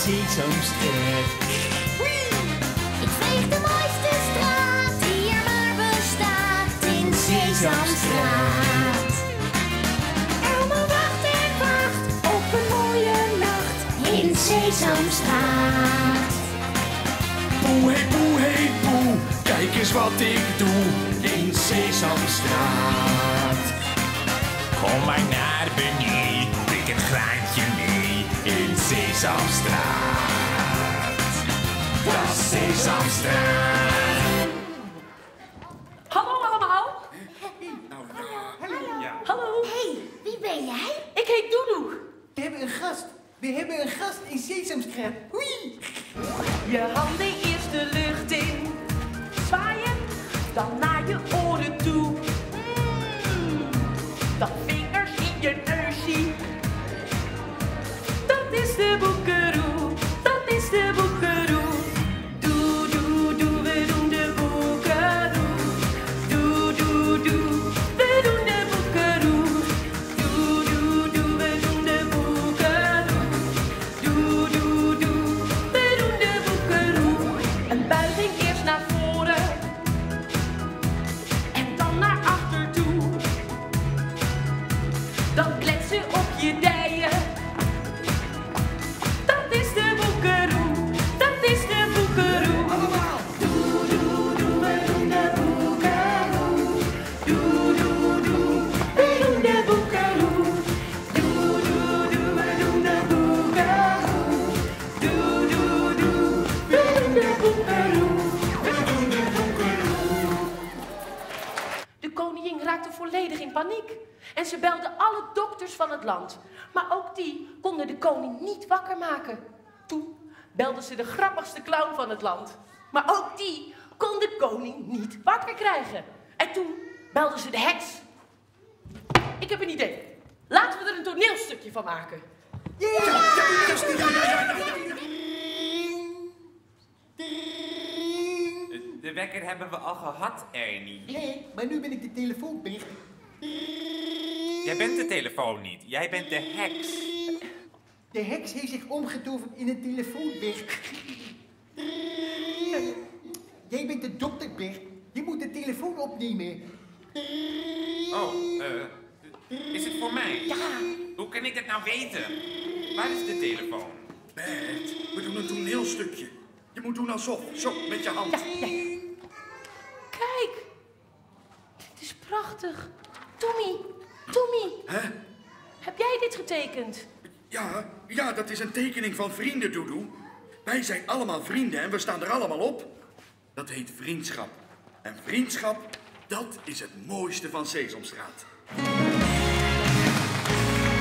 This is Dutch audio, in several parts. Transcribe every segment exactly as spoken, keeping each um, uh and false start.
Sesamstraat. Ik veeg de mooiste straat die er maar bestaat in Sesamstraat. Elmo wacht en wacht op een mooie nacht in Sesamstraat. Poe, hey, poe, hey, poe, kijk eens wat ik doe in Sesamstraat. Kom maar naar beneden, pik een graantje mee in Sesamstraat. Dat is Sesamstraat. Hallo allemaal. Nou, Hallo. ja. Hallo. Hey, wie ben jij? Ik heet Doedoe. We hebben een gast. We hebben een gast in Sesamstraat. Oei. Je handen eerst de lucht in. Zwaaien, dan naar je oren toe. Mm, dan vingers in je neusie. Dat is de boekeroe. Dat is de boekeroe. Doe, doe, doe, we doen de boekeroe. Doe, doe, doe, we doen de boekeroe. Doe, doe, doe, we doen de boekeroe. Doe, doe, doe, we doen de boekeroe. Een buiging eerst naar voren. En dan naar achter toe. Dan kletsen op je dijen. Dat is de boekeroe. Dat is de boekeroe. Allemaal. Doe, doe, doe, we doen de boekeroe. Doe, doe, doe, we doen de boekeroe. Doe, doe, doe, we doen de boekeroe. Doe, doe, doe, we doen de boekeroe. We doen de boekeroe. De koningin raakte volledig in paniek. En ze belde alle dokters van het land. Maar ook die konden de koning niet wakker maken. Toen belde ze de grappigste clown van het land. Maar ook die kon de koning niet wakker krijgen. En toen belden ze de heks. Ik heb een idee. Laten we er een toneelstukje van maken. Ja, ja, just die, ja, ja, ja, ja. De wekker hebben we al gehad, Ernie. Nee, maar nu ben ik de telefoonbericht. Jij bent de telefoon niet. Jij bent de heks. De heks heeft zich omgetoverd in een telefoonbericht. Jij bent de dokter, Bert. Je moet de telefoon opnemen. Oh, eh... is het voor mij? Ja. Hoe kan ik dat nou weten? Waar is de telefoon? Bert, we doen een toneelstukje. Je moet doen alsof, zo, met je hand. Ja, ja. Kijk. Dit is prachtig. Tommy, Tommy. Hè? Heb jij dit getekend? Ja, ja, dat is een tekening van vrienden, Doedoe. Wij zijn allemaal vrienden en we staan er allemaal op. Dat heet vriendschap. En vriendschap, dat is het mooiste van Sesamstraat.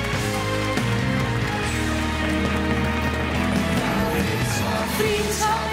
Vriendschap